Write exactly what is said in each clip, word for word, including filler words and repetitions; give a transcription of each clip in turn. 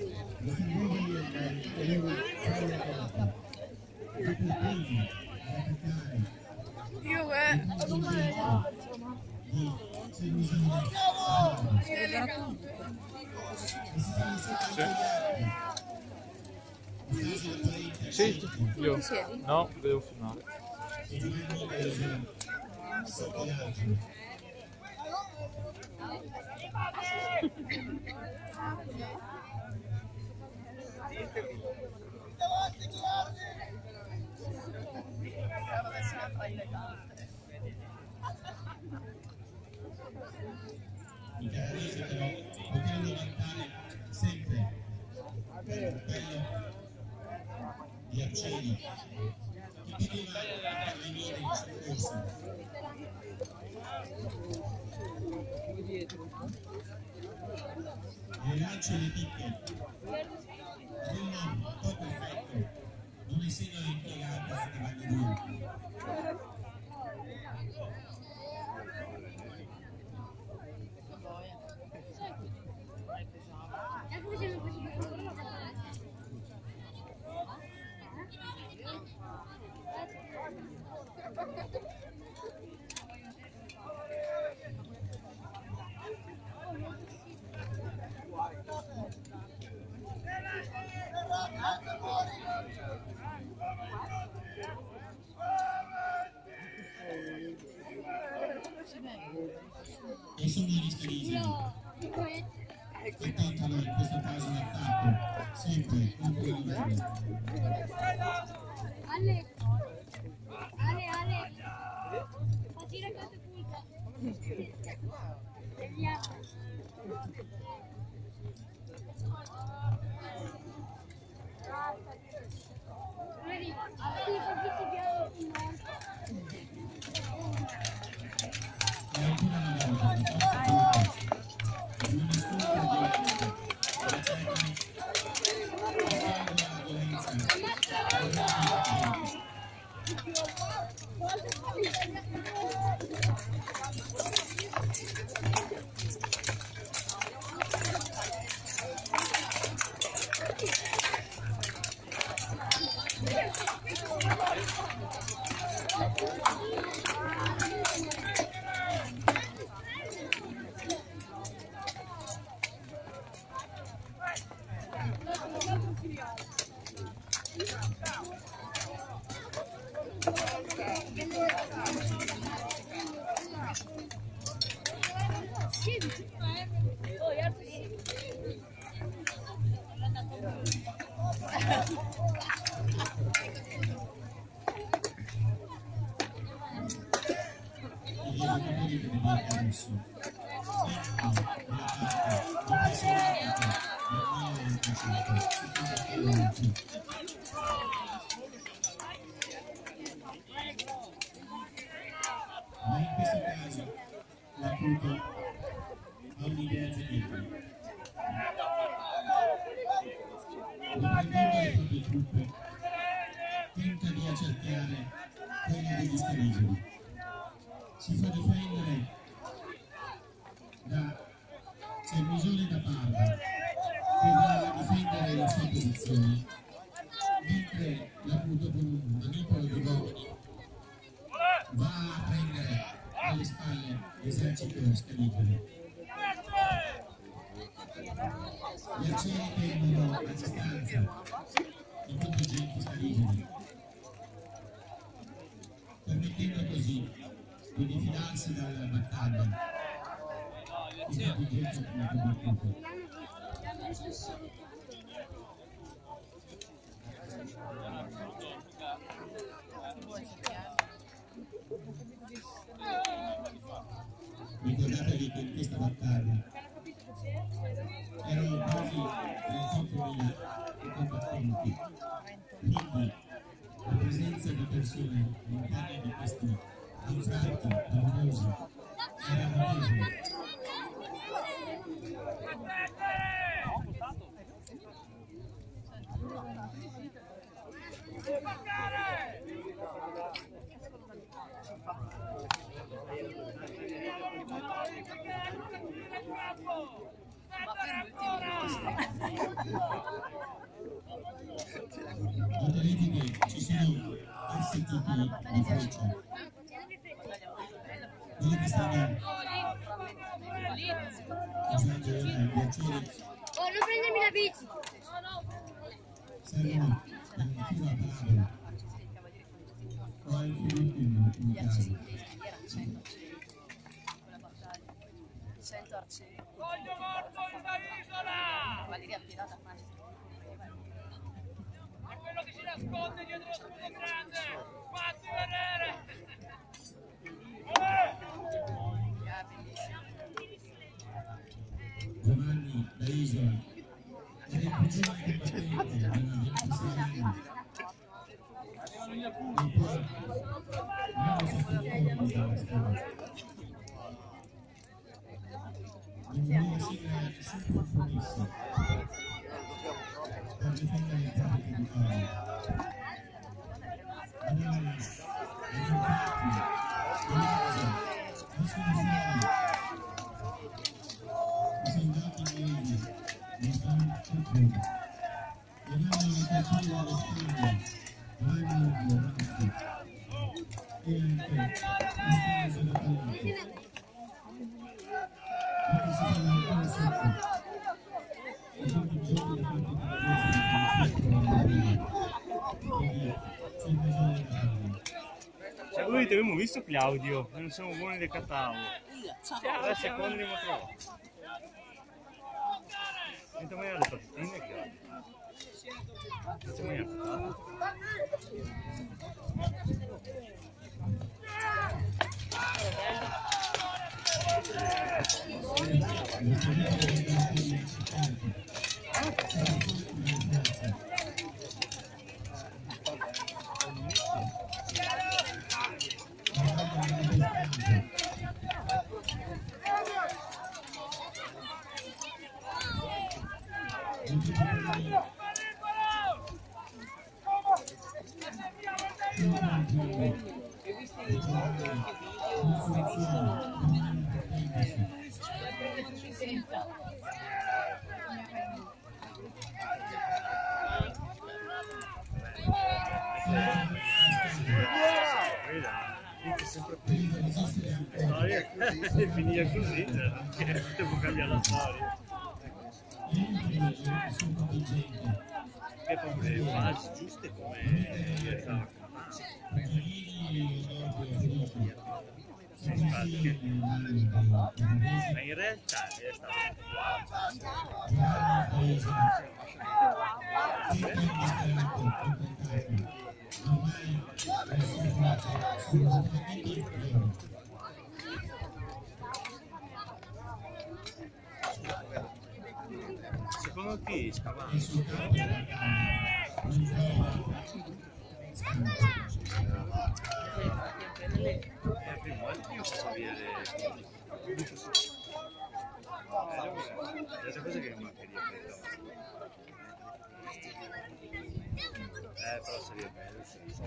Io eh. Sì, io. No, devo filmare. I canadesi però potevano vantare sempre l'appello di Arcieri che vedeva intervenire in soccorso. Le lance e le picche avevano poco effetto, non essendo impiegate a cavallo duro. E sono gli scaligeri che tentano in questo caso l'attacco sempre contro il livello. Ale, Ale, Ale, facci la catapulta. Vediamo. Vedi, sì, perché ti piace il E ancora una volta di forza pura, in una scontro violento, la tecnica, offende la violenza, i giocatori che venivano adesso sempre nella parte di passaggio del milleottocento ma in questo caso l'acuto ha un'idea generica. Riprendendo le proprie truppe tenta di accerchiare quelle degli scaligeri. Si fa difendere da Cermisone da Parma che va a difendere la sua posizione, mentre l'acuto con un manipolo di uomini va a prendere alle spalle l'esercito scaligeri. Gli arcieri tendono a distanza i contingenti scaligeri, permettendo così di difilarsi dalla battaglia il contingente appunto battuto. Ricordatevi che in questa battaglia erano quasi trentottomila i combattenti, quindi la presenza di persone all'interno di questi anfratti paurosi era notevole. Noterete che ci sono diversi tipi di frecce. Quelli che stanno usando ora i viaggiatori Oh, non prendermi la bici! servono da un filo a parabola o al filippino in Italia. cento arcieri. Voglio morto in una isola! Cavalleria affidata a Francia. Ma quello che si nasconde dietro lo scudo grande! Fatti vedere! Giovanni da Isola era il più giovane combattente, aveva ventisei anni. E poi non lo sappiamo dalla storia. Non voleva essere nessun compromesso per difendere il proprio territorio. Allora, gli infatti, Palazzo, Ascolfari, i soldati inglesi non stavano più fuori. Levavano le colpite alle spalle, Raimundo Raffi e anche Costanzo da Palazzo. Anche se stava ancora sotto, e tutti i giorni da parte Cioè, voi abbiamo visto Claudio, non siamo buoni del catavo. Tre secondi mi trovo. Sento mai le patatine che sento mai la e finire così, cioè, devo cambiare la storia. Che proprio fasi giuste come stava ma in realtà è stato secondo chi scavando? È la prima volta che io posso vedere l'altra cosa che mi mancheria credo. Eh però sarebbe bello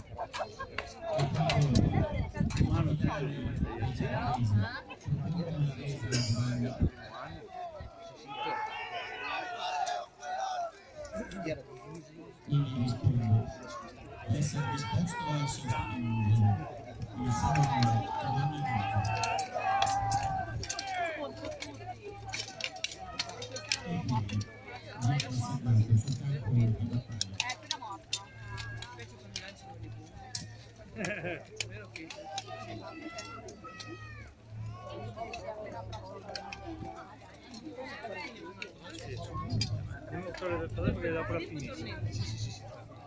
ma non c'è quindi rispondo di essere disposto a sostituire il suo amico e quindi viene assegnato sul campo di battaglia. Devo fare da cosa perché dopo la finisce. Sì, sì, sì, sì.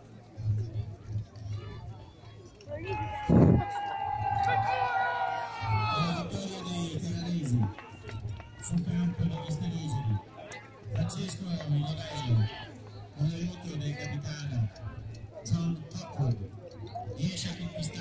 La vittoria dei canadesi sul campo degli Stelviceri. Francesco Milovello con l'aiuto del capitano John Hopwood riesce a conquistare